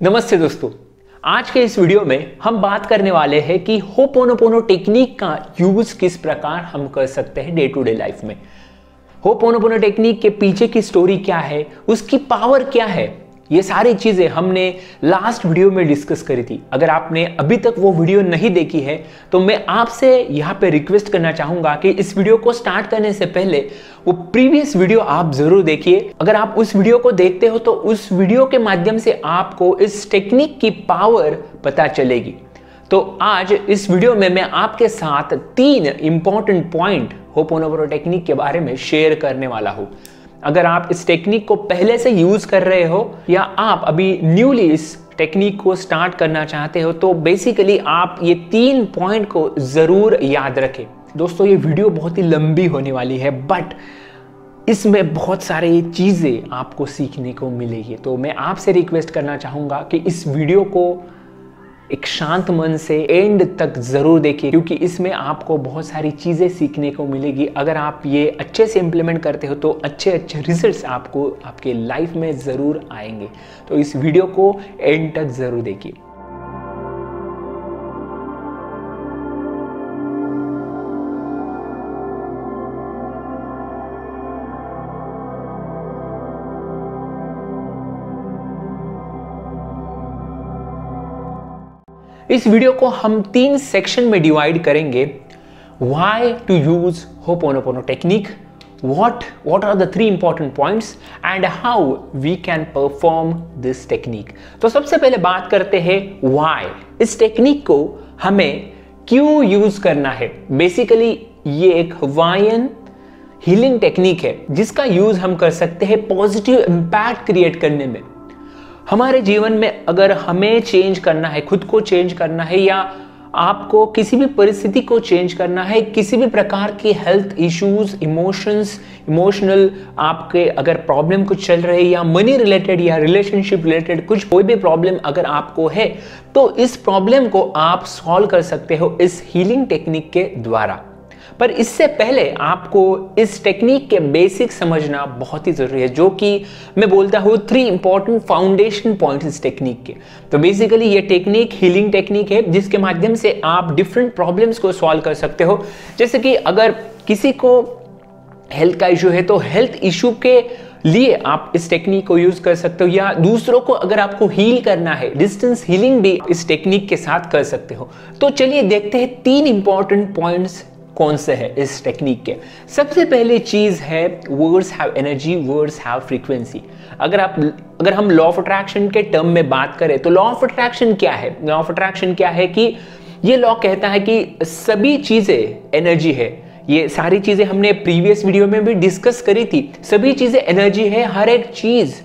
नमस्ते दोस्तों, आज के इस वीडियो में हम बात करने वाले हैं कि होपोनोपोनो टेक्निक का यूज किस प्रकार हम कर सकते हैं डे टू डे लाइफ में। होपोनोपोनो टेक्निक के पीछे की स्टोरी क्या है, उसकी पावर क्या है, ये सारी चीजें हमने लास्ट वीडियो में डिस्कस करी थी। अगर आपने अभी तक वो वीडियो नहीं देखी है तो मैं आपसे यहाँ पे रिक्वेस्ट करना चाहूंगा कि इस वीडियो को स्टार्ट करने से पहले वो प्रीवियस वीडियो आप जरूर देखिए। अगर आप उस वीडियो को देखते हो तो उस वीडियो के माध्यम से आपको इस टेक्निक की पावर पता चलेगी। तो आज इस वीडियो में मैं आपके साथ 3 इंपॉर्टेंट पॉइंट होपोनोपोनो टेक्निक के बारे में शेयर करने वाला हूं। अगर आप इस टेक्निक को पहले से यूज कर रहे हो या आप अभी न्यूली इस टेक्निक को स्टार्ट करना चाहते हो तो बेसिकली आप ये 3 पॉइंट को जरूर याद रखें। दोस्तों, ये वीडियो बहुत ही लंबी होने वाली है बट इसमें बहुत सारी चीजें आपको सीखने को मिलेगी। तो मैं आपसे रिक्वेस्ट करना चाहूंगा कि इस वीडियो को एक शांत मन से एंड तक जरूर देखिए, क्योंकि इसमें आपको बहुत सारी चीजें सीखने को मिलेगी। अगर आप ये अच्छे से इंप्लीमेंट करते हो तो अच्छे रिजल्ट्स आपको आपके लाइफ में जरूर आएंगे। तो इस वीडियो को एंड तक जरूर देखिए। इस वीडियो को हम 3 सेक्शन में डिवाइड करेंगे। Why to use Ho'oponopono technique, what are the 3 important points and how we can perform this technique। तो सबसे पहले बात करते हैं why, इस टेक्निक को हमें क्यों यूज करना है। बेसिकली ये एक हवाईयन हीलिंग टेक्निक है जिसका यूज हम कर सकते हैं पॉजिटिव इंपैक्ट क्रिएट करने में। हमारे जीवन में अगर हमें चेंज करना है, खुद को चेंज करना है या आपको किसी भी परिस्थिति को चेंज करना है, किसी भी प्रकार की हेल्थ इश्यूज, इमोशनल आपके अगर प्रॉब्लम कुछ चल रहे या मनी रिलेटेड या रिलेशनशिप रिलेटेड कुछ कोई भी प्रॉब्लम अगर आपको है तो इस प्रॉब्लम को आप सॉल्व कर सकते हो इस हीलिंग टेक्निक के द्वारा। पर इससे पहले आपको इस टेक्निक के बेसिक समझना बहुत ही जरूरी है, जो कि मैं बोलता हूँ 3 इंपॉर्टेंट फाउंडेशन पॉइंट्स इस टेक्निक के। तो बेसिकली ये टेक्निक हीलिंग टेक्निक है जिसके माध्यम से आप डिफरेंट प्रॉब्लम्स को सॉल्व कर सकते हो। जैसे कि अगर किसी को हेल्थ का इशू है तो हेल्थ इशू के लिए आप इस टेक्निक को यूज कर सकते हो, या दूसरों को अगर आपको हील करना है, डिस्टेंस हीलिंग भी इस टेक्निक के साथ कर सकते हो। तो चलिए देखते हैं 3 इंपॉर्टेंट पॉइंट्स कौन से है इस टेक्निक के। सबसे पहली चीज है words have energy, words have frequency. अगर हम लॉ ऑफ अट्रैक्शन के टर्म में बात करें तो लॉ ऑफ अट्रैक्शन क्या है? लॉ ऑफ अट्रैक्शन क्या है कि ये लॉ कहता है कि सभी चीजें एनर्जी है। ये सारी चीजें हमने प्रीवियस वीडियो में भी डिस्कस करी थी। सभी चीजें एनर्जी है, हर एक चीज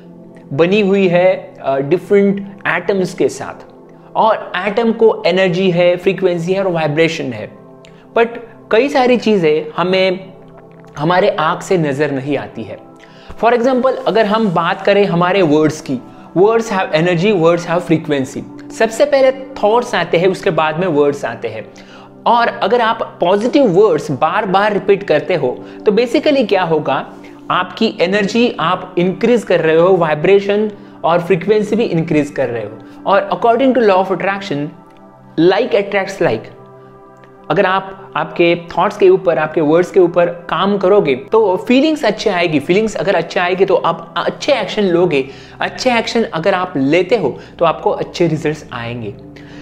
बनी हुई है डिफरेंट एटम्स के साथ, और एटम को एनर्जी है, फ्रीक्वेंसी है और वाइब्रेशन है। बट कई सारी चीजें हमें हमारे आंख से नजर नहीं आती है। फॉर एग्जाम्पल अगर हम बात करें हमारे वर्ड्स की, words have energy, words have frequency. सबसे पहले थॉट्स आते हैं, उसके बाद में वर्ड्स आते हैं। और अगर आप पॉजिटिव वर्ड्स बार बार रिपीट करते हो तो बेसिकली क्या होगा, आपकी एनर्जी आप इंक्रीज कर रहे हो, वाइब्रेशन और फ्रीक्वेंसी भी इंक्रीज कर रहे हो। और according to law of attraction, like attracts like. अगर आप आपके थॉट्स के ऊपर, आपके वर्ड्स के ऊपर काम करोगे तो फीलिंग्स अच्छे आएगी। फीलिंग्स अगर अच्छे आएगी तो आप अच्छे एक्शन लोगे। अच्छे एक्शन अगर आप लेते हो तो आपको अच्छे रिजल्ट्स आएंगे।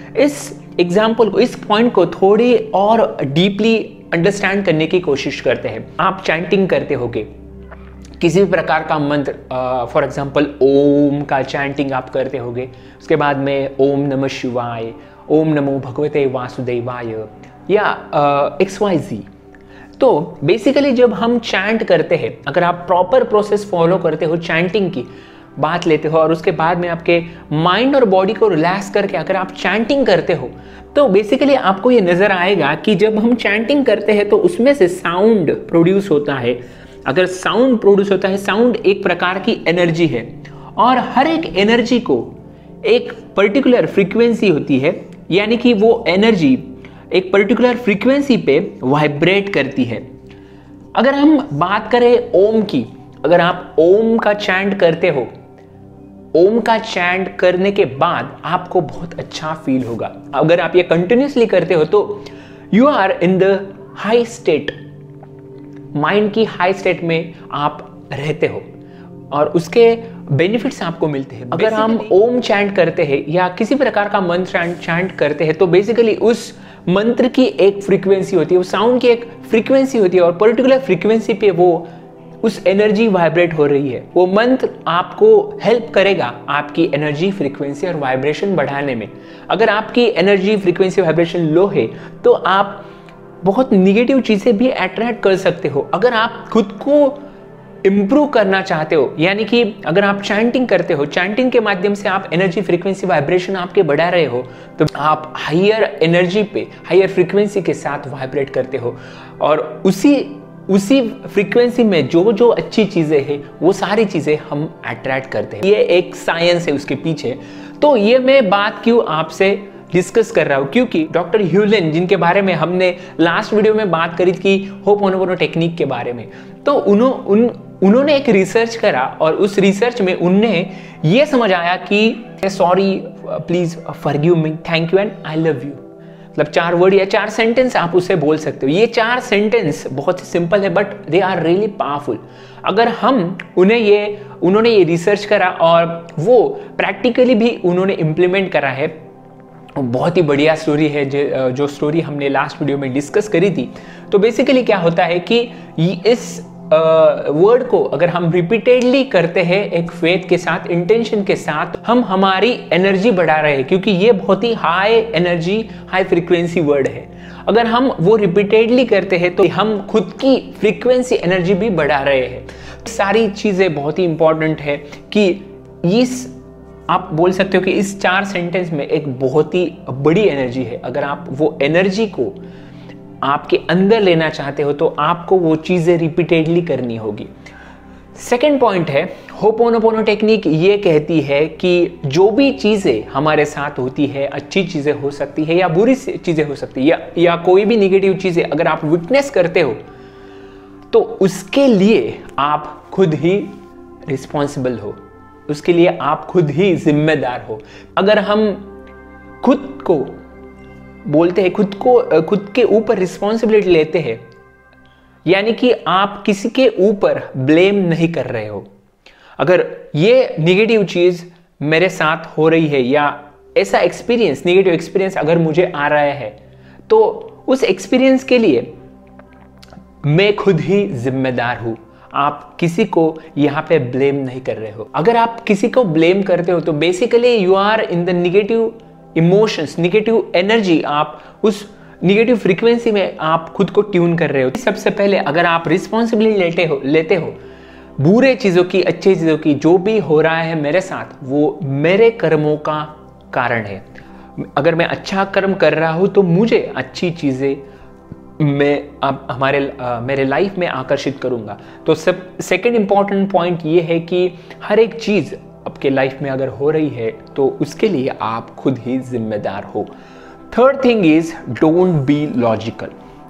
इस एग्जाम्पल को, इस पॉइंट को थोड़ी और डीपली अंडरस्टैंड करने की कोशिश करते हैं। आप चैंटिंग करते होगे किसी भी प्रकार का मंत्र, फॉर एग्जाम्पल ओम का चैंटिंग आप करते होगे। उसके बाद में ओम नमः शिवाय, ओम नमो भगवते वासुदेवाय या XYZ। तो बेसिकली जब हम चैंट करते हैं, अगर आप प्रॉपर प्रोसेस फॉलो करते हो, चैंटिंग की बात लेते हो और उसके बाद में आपके माइंड और बॉडी को रिलैक्स करके अगर आप चैंटिंग करते हो तो बेसिकली आपको ये नजर आएगा कि जब हम चैंटिंग करते हैं तो उसमें से साउंड प्रोड्यूस होता है। अगर साउंड प्रोड्यूस होता है, साउंड एक प्रकार की एनर्जी है और हर एक एनर्जी को एक पर्टिकुलर फ्रीक्वेंसी होती है, यानी कि वो एनर्जी एक पर्टिकुलर फ्रीक्वेंसी पे वाइब्रेट करती है। अगर हम बात करें ओम की, अगर आप ओम का चैंट करते हो ओम का चैंट करने के बाद आपको बहुत अच्छा फील होगा। अगर आप ये कंटिन्यूसली करते हो तो you are in the high state, mind की हाई स्टेट में आप रहते हो और उसके बेनिफिट्स आपको मिलते हैं। अगर हम ओम चैंट करते हैं या किसी प्रकार का मंत्र चैंट करते हैं तो बेसिकली उस मंत्र की एक फ्रीक्वेंसी होती है, उस साउंड की एक फ्रीक्वेंसी होती है और पर्टिकुलर फ्रीक्वेंसी पे वो उस एनर्जी वाइब्रेट हो रही है। वो मंत्र आपको हेल्प करेगा आपकी एनर्जी फ्रीक्वेंसी और वाइब्रेशन बढ़ाने में। अगर आपकी एनर्जी फ्रीक्वेंसी वाइब्रेशन लो है तो आप बहुत निगेटिव चीजें भी अट्रैक्ट कर सकते हो। अगर आप खुद को इंप्रूव करना चाहते हो, यानी कि अगर आप चैंटिंग करते हो, चैंटिंग के माध्यम से आप एनर्जी फ्रीक्वेंसी वाइब्रेशन आपके बढ़ा रहे हो, तो आप हायर एनर्जी पे, हायर फ्रीक्वेंसी के साथ वाइब्रेट करते हो और उसी फ्रीक्वेंसी में जो जो अच्छी चीजें हैं वो सारी चीजें हम अट्रैक्ट करते हैं। ये एक साइंस है उसके पीछे। तो ये मैं बात क्यों आपसे डिस्कस कर रहा हूं, क्योंकि डॉक्टर ह्यूलन, जिनके बारे में हमने लास्ट वीडियो में बात करी थी होपोनोपोनो टेक्निक के बारे में, तो उन्होंने एक रिसर्च करा और उस रिसर्च में उन्हें ये समझ आया कि sorry, please forgive me, thank you and I love you, मतलब 4 वर्ड या 4 सेंटेंस आप उससे बोल सकते हो। ये 4 सेंटेंस बहुत ही सिंपल है but they are really powerful. अगर हम उन्होंने ये रिसर्च करा और वो प्रैक्टिकली भी उन्होंने इम्प्लीमेंट करा है। बहुत ही बढ़िया स्टोरी है जो स्टोरी हमने लास्ट वीडियो में डिस्कस करी थी। तो बेसिकली क्या होता है कि इस वर्ड को अगर हम रिपीटेडली करते हैं एक फेथ के साथ, इंटेंशन के साथ, हम हमारी एनर्जी बढ़ा रहे हैं, क्योंकि ये बहुत ही high energy, high frequency word है। अगर हम वो रिपीटेडली करते हैं तो हम खुद की फ्रीक्वेंसी एनर्जी भी बढ़ा रहे हैं। सारी चीजें बहुत ही इंपॉर्टेंट है कि आप बोल सकते हो कि इस 4 सेंटेंस में एक बहुत ही बड़ी एनर्जी है। अगर आप वो एनर्जी को आपके अंदर लेना चाहते हो तो आपको वो चीजें रिपीटेडली करनी होगी। सेकंड पॉइंट है, होपोनोपोनो टेक्निक ये कहती है कि जो भी चीजें हमारे साथ होती है, अच्छी चीजें हो सकती है या बुरी चीजें हो सकती है या कोई भी निगेटिव चीजें अगर आप विटनेस करते हो तो उसके लिए आप खुद ही रिस्पॉन्सिबल हो, उसके लिए आप खुद ही जिम्मेदार हो। अगर हम खुद को बोलते हैं, खुद के ऊपर रिस्पॉन्सिबिलिटी लेते हैं, यानी कि आप किसी के ऊपर ब्लेम नहीं कर रहे हो। अगर ये निगेटिव चीज मेरे साथ हो रही है या ऐसा एक्सपीरियंस, निगेटिव एक्सपीरियंस अगर मुझे आ रहा है तो उस एक्सपीरियंस के लिए मैं खुद ही जिम्मेदार हूं। आप किसी को यहां पे ब्लेम नहीं कर रहे हो। अगर आप किसी को ब्लेम करते हो तो basically you are in the negative emotions, negative energy, आप उस निगेटिव फ्रीक्वेंसी में आप खुद को ट्यून कर रहे हो। सबसे पहले अगर आप रिस्पॉन्सिबिलिटी लेते हो बुरे चीजों की, अच्छी चीजों की, जो भी हो रहा है मेरे साथ वो मेरे कर्मों का कारण है। अगर मैं अच्छा कर्म कर रहा हूं तो मुझे अच्छी चीजें मैं अब मेरे लाइफ में आकर्षित करूंगा। तो सेकंड इंपॉर्टेंट पॉइंट ये है कि हर एक चीज आपके लाइफ में अगर हो रही है तो उसके लिए आप खुद ही जिम्मेदार हो। Third thing is don't be logical.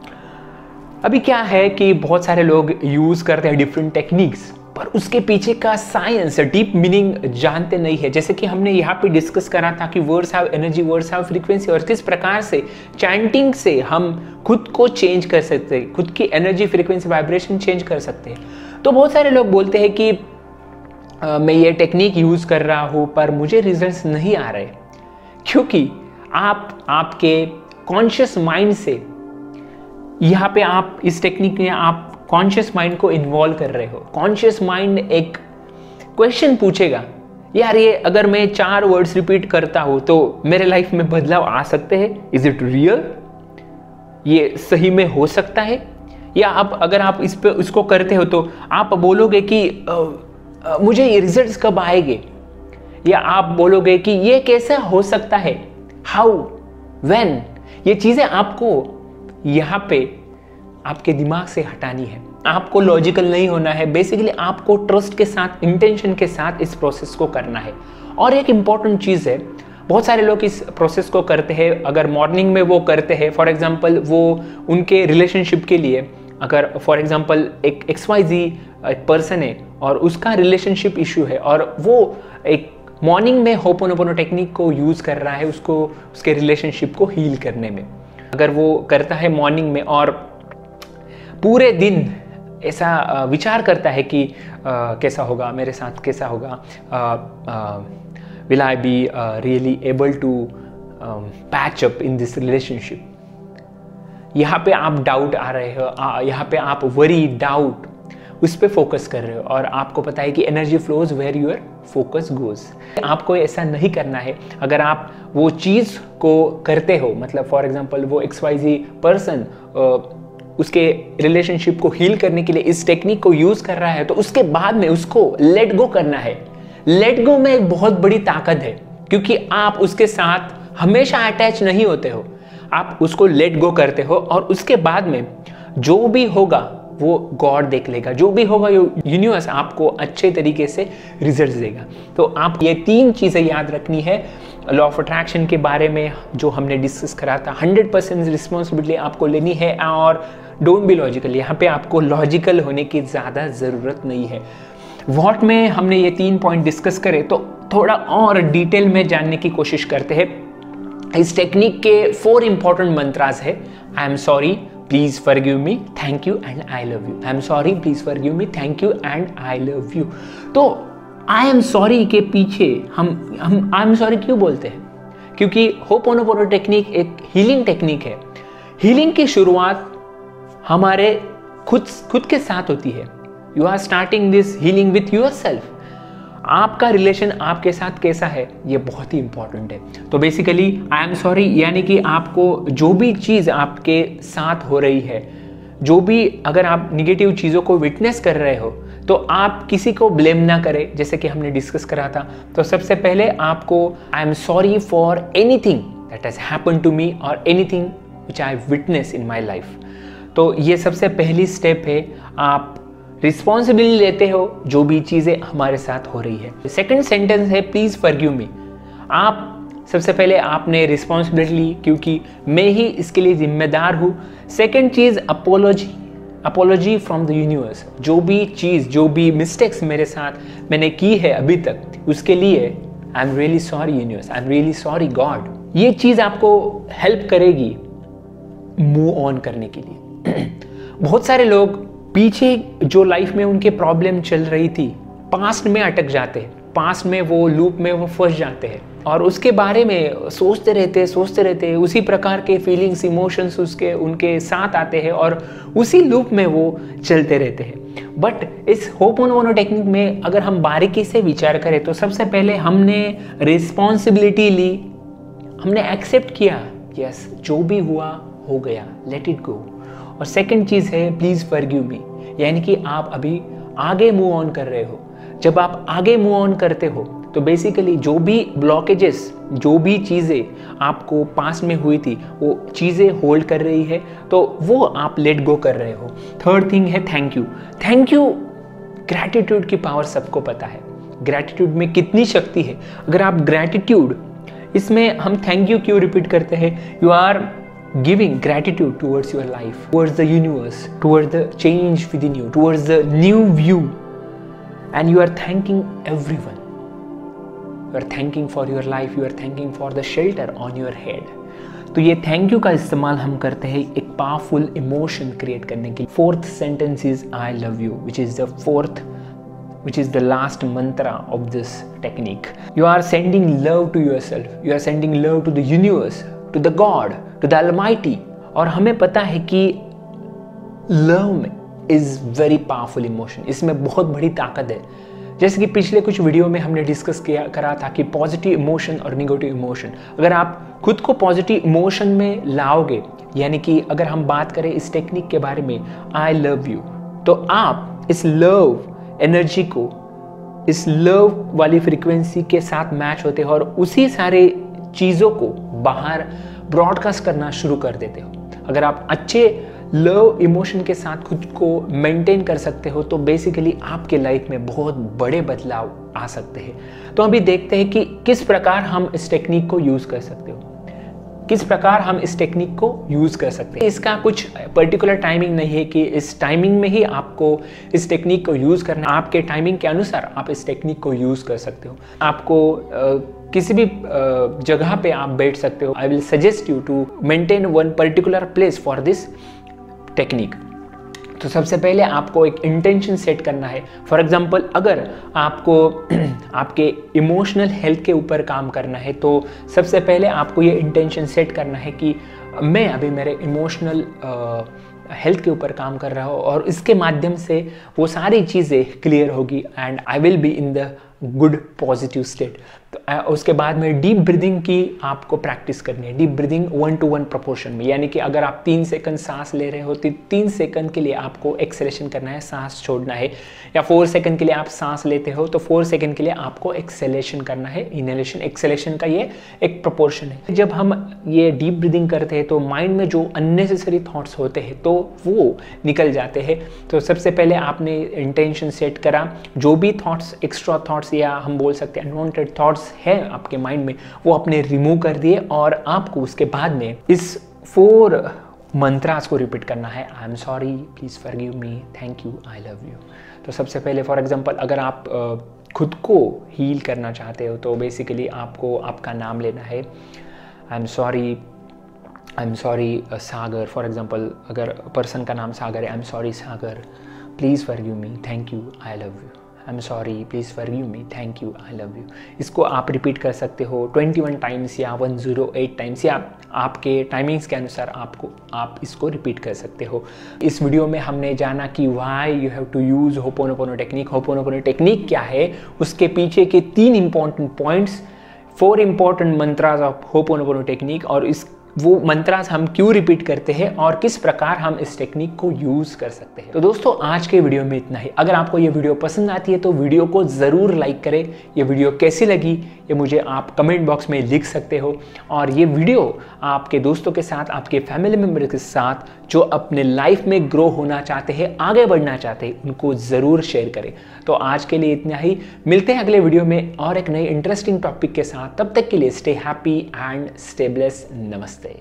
अभी क्या है कि बहुत सारे लोग यूज करते हैं डिफरेंट टेक्निक्स, पर उसके पीछे का साइंस, डीप मीनिंग जानते नहीं है। जैसे कि हमने यहाँ पे डिस्कस करा था कि words have energy, words have frequency, और किस प्रकार से चैंटिंग से हम खुद को चेंज कर सकते हैं, खुद की एनर्जी, फ्रीक्वेंसी, वाइब्रेशन चेंज कर सकते हैं। तो बहुत सारे लोग बोलते हैं कि मैं ये टेक्निक यूज कर रहा हूँ पर मुझे रिजल्ट्स नहीं आ रहे, क्योंकि आपके कॉन्शियस माइंड से, यहाँ पे आप इस टेक्निक में आप कॉन्शियस माइंड को इन्वॉल्व कर रहे हो। कॉन्शियस माइंड एक क्वेश्चन पूछेगा, यार ये अगर मैं 4 वर्ड्स रिपीट करता हूं तो मेरे लाइफ में बदलाव आ सकते हैं, इज इट रियल, ये सही में हो सकता है? या अब अगर आप इसको करते हो तो आप बोलोगे कि मुझे ये रिजल्ट्स कब आएंगे, या आप बोलोगे कि ये कैसे हो सकता है, हाउ, व्हेन। ये चीजें आपको यहाँ पे आपके दिमाग से हटानी है। आपको लॉजिकल नहीं होना है, बेसिकली आपको ट्रस्ट के साथ, इंटेंशन के साथ इस प्रोसेस को करना है। और एक इंपॉर्टेंट चीज है, बहुत सारे लोग इस प्रोसेस को करते हैं, अगर मॉर्निंग में वो करते हैं, फॉर एग्जांपल वो उनके रिलेशनशिप के लिए, अगर फॉर एग्जांपल एक XYZ एक पर्सन है और उसका रिलेशनशिप इशू है और वो एक मॉर्निंग में होपोनोपोनो टेक्निक को यूज़ कर रहा है उसको उसके रिलेशनशिप को हील करने में। अगर वो करता है मॉर्निंग में और पूरे दिन ऐसा विचार करता है कि कैसा होगा मेरे साथ, कैसा होगा, will I be really able to patch up in this relationship. यहाँ पे आप डाउट आ रहे हो, यहाँ पे आप वरी डाउट उस पर फोकस कर रहे हो और आपको पता है कि energy flows where your focus goes. आपको ऐसा नहीं करना है। अगर आप वो चीज़ को करते हो, मतलब फॉर एग्जांपल वो XYZ पर्सन उसके रिलेशनशिप को हील करने के लिए इस टेक्निक को यूज़ कर रहा है, तो उसके बाद में उसको लेट गो करना है। लेट गो में एक बहुत बड़ी ताकत है, क्योंकि आप उसके साथ हमेशा अटैच नहीं होते हो, आप उसको लेट गो करते हो और उसके बाद में जो भी होगा वो गॉड देख लेगा, जो भी होगा यूनिवर्स आपको अच्छे तरीके से रिजल्ट देगा। तो आप ये 3 चीज़ें याद रखनी है लॉ ऑफ अट्रैक्शन के बारे में जो हमने डिस्कस करा था। 100% रिस्पॉन्सिबिलिटी आपको लेनी है और डोंट बी लॉजिकल। यहाँ पे आपको लॉजिकल होने की ज़्यादा ज़रूरत नहीं है। व्हाट में हमने ये 3 पॉइंट डिस्कस करे, तो थोड़ा और डिटेल में जानने की कोशिश करते हैं। इस टेक्निक के 4 इंपॉर्टेंट मंत्रास है। I am sorry, please forgive me, thank you and I love you. I am sorry, please forgive me, thank you and I love you. तो आई एम सॉरी के पीछे हम आई एम सॉरी क्यों बोलते हैं? क्योंकि Ho'oponopono technique एक healing technique है। हीलिंग की शुरुआत हमारे खुद के साथ होती है। You are starting this healing with yourself. आपका रिलेशन आपके साथ कैसा है ये बहुत ही इंपॉर्टेंट है। तो बेसिकली आई एम सॉरी यानी कि आपको जो भी चीज़ आपके साथ हो रही है, जो भी अगर आप निगेटिव चीज़ों को विटनेस कर रहे हो, तो आप किसी को ब्लेम ना करें, जैसे कि हमने डिस्कस करा था। तो सबसे पहले आपको I am sorry for anything that has happened to me और anything which I witness in my life. तो ये सबसे पहली स्टेप है। आप रिस्पॉन्सिबिलिटी लेते हो जो भी चीज़ें हमारे साथ हो रही है। सेकंड सेंटेंस है प्लीज फॉरगिव मी। आप सबसे पहले आपने रिस्पॉन्सिबिलिटी ली क्योंकि मैं ही इसके लिए जिम्मेदार हूँ। सेकंड चीज़ अपोलॉजी फ्रॉम द यूनिवर्स। जो भी चीज़, जो भी मिस्टेक्स मेरे साथ मैंने की है अभी तक, उसके लिए I am really sorry universe, I am really sorry God. ये चीज़ आपको हेल्प करेगी मूव ऑन करने के लिए। बहुत सारे लोग पीछे जो लाइफ में उनके प्रॉब्लम चल रही थी, पास्ट में अटक जाते हैं, पास्ट में वो लूप में वो फंस जाते हैं और उसके बारे में सोचते रहते, उसी प्रकार के फीलिंग्स, इमोशंस उनके साथ आते हैं और उसी लूप में वो चलते रहते हैं। बट इस होपोनोपोनो टेक्निक में अगर हम बारीकी से विचार करें तो सबसे पहले हमने रिस्पॉन्सिबिलिटी ली, हमने एक्सेप्ट किया, यस जो भी हुआ हो गया, लेट इट गो। और सेकंड चीज़ है प्लीज़ फॉरगिव मी, यानी कि आप अभी आगे मूव ऑन कर रहे हो। जब आप आगे मूव ऑन करते हो तो बेसिकली जो भी ब्लॉकेजेस, जो भी चीज़ें आपको पास्ट में हुई थी, वो चीज़ें होल्ड कर रही है, तो वो आप लेट गो कर रहे हो। थर्ड थिंग है thank you. Thank you, gratitude की पावर सबको पता है। ग्रैटिट्यूड में कितनी शक्ति है। अगर आप ग्रैटिट्यूड, इसमें हम थैंक यू क्यों रिपीट करते हैं? You are giving gratitude towards your life, towards the universe, towards the change within you, towards the new view, and you are thanking everyone. You are thanking for your life, you are thanking for the shelter on your head. तो ये thank you का इस्तेमाल हम करते हैं एक powerful emotion create करने के लिए। Fourth sentence is I love you, which is the last mantra of this technique. You are sending love to yourself, you are sending love to the universe, to the God, to the Almighty. और हमें पता है कि love में is very powerful emotion, इसमें बहुत बड़ी ताकत है। जैसे कि पिछले कुछ वीडियो में हमने डिस्कस करा था कि पॉजिटिव इमोशन और निगेटिव इमोशन, अगर आप खुद को पॉजिटिव इमोशन में लाओगे, यानी कि अगर हम बात करें इस टेक्निक के बारे में आई लव यू, तो आप इस लव एनर्जी को, इस लव वाली फ्रीक्वेंसी के साथ मैच होते हो और उसी सारे चीज़ों को बाहर ब्रॉडकास्ट करना शुरू कर देते हो। अगर आप अच्छे लव इमोशन के साथ खुद को मेंटेन कर सकते हो तो बेसिकली आपके लाइफ में बहुत बड़े बदलाव आ सकते हैं। तो अभी देखते हैं कि किस प्रकार हम इस टेक्निक को यूज़ कर सकते हो। किस प्रकार हम इस टेक्निक को यूज़ कर सकते हैं। इसका कुछ पर्टिकुलर टाइमिंग नहीं है कि इस टाइमिंग में ही आपको इस टेक्निक को यूज़ करना है। आपके टाइमिंग के अनुसार आप इस टेक्निक को यूज़ कर सकते हो। आपको किसी भी जगह पे आप बैठ सकते हो। I will suggest you to maintain one particular place for this technique. तो सबसे पहले आपको एक इंटेंशन सेट करना है। फॉर एग्जांपल, अगर आपको आपके इमोशनल हेल्थ के ऊपर काम करना है तो सबसे पहले आपको ये इंटेंशन सेट करना है कि मैं अभी मेरे इमोशनल हेल्थ के ऊपर काम कर रहा हूँ और इसके माध्यम से वो सारी चीज़ें क्लियर होगी and I will be in the good positive state. तो उसके बाद में डीप ब्रीदिंग की आपको प्रैक्टिस करनी है। डीप ब्रीदिंग 1:1 प्रोपोर्शन में, यानी कि अगर आप 3 सेकंड सांस ले रहे हो तो 3 सेकंड के लिए आपको एक्सेलेशन करना है, सांस छोड़ना है। या 4 सेकंड के लिए आप सांस लेते हो तो 4 सेकंड के लिए आपको एक्सेलेशन करना है। इनहेलेशन एक्सेलेशन का ये एक प्रोपोर्शन है। जब हम ये डीप ब्रीदिंग करते हैं तो माइंड में जो अननेसेसरी थॉट्स होते हैं तो वो निकल जाते हैं। तो सबसे पहले आपने इंटेंशन सेट करा, जो भी थॉट्स, एक्स्ट्रा थॉट्स या हम बोल सकते हैं अनवांटेड थॉट्स है आपके माइंड में, वो आपने रिमूव कर दिए और आपको उसके बाद में इस 4 मंत्रास को रिपीट करना है। I am sorry, please forgive me, thank you, I love you. तो सबसे पहले फॉर एग्जांपल, अगर आप खुद को हील करना चाहते हो तो बेसिकली आपको आपका नाम लेना है। I am sorry Sagar, for example अगर पर्सन का नाम सागर है, I am sorry Sagar, please forgive me, thank you, I love you. I am sorry, please forgive me, thank you, I love you. इसको आप रिपीट कर सकते हो 21 टाइम्स या 108 टाइम्स, या आपके टाइमिंग्स के अनुसार आप इसको रिपीट कर सकते हो। इस वीडियो में हमने जाना कि why you have to use Ho'oponopono technique. Ho'oponopono technique क्या है, उसके पीछे के 3 important points, 4 important mantras of Ho'oponopono technique, और वो मंत्रास हम क्यों रिपीट करते हैं और किस प्रकार हम इस टेक्निक को यूज कर सकते हैं। तो दोस्तों, आज के वीडियो में इतना ही। अगर आपको ये वीडियो पसंद आती है तो वीडियो को ज़रूर लाइक करें। ये वीडियो कैसी लगी ये मुझे आप कमेंट बॉक्स में लिख सकते हो, और ये वीडियो आपके दोस्तों के साथ, आपके फैमिली मेम्बर के साथ जो अपने लाइफ में ग्रो होना चाहते हैं, आगे बढ़ना चाहते हैं, उनको ज़रूर शेयर करें। तो आज के लिए इतना ही। मिलते हैं अगले वीडियो में और एक नई इंटरेस्टिंग टॉपिक के साथ। तब तक के लिए stay happy and stay blessed. नमस्ते।